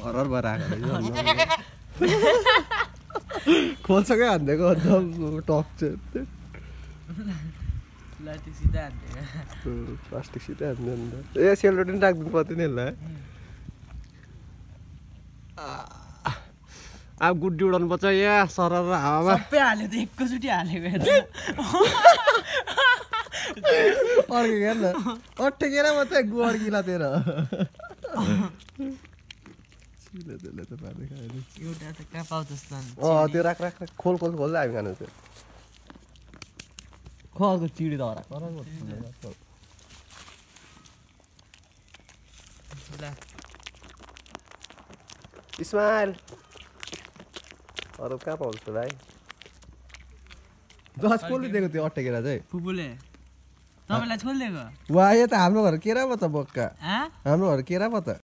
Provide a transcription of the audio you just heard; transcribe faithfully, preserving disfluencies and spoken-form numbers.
horror भएर आएको खोल्छकै हानिदिएको अन्त टक चाहिँ प्लास्टिक सिधै हान्दैन नि त ए सेलरोटी पनि राखिदिनु पर्दैन नि यसलाई अब गुड्डी उडाउनु पर्छ यहाँ सरर हावामा सबै हाल्यो त एकैचोटि हालेको अर्केर न अट्ठेकेर मात्रै गुड्किला तेरो त्यसले त पार्दै खायो एउटा त कहाँ पाउँछस् त अँ त्यो राख राख खोल खोल खोल्दै हामी खानु त्यो खलको चिडी त हराएको इस्माइल अरू कहाँ पाउँछ भाइ दस कसले दिएको त्यो अट्टेकेरा चाहिँ फुपूले तपाईँलाई छोडिदिएको वा यो त हाम्रो घर केरा पो त बोक्का हाँ हाम्रो घर केरा पो त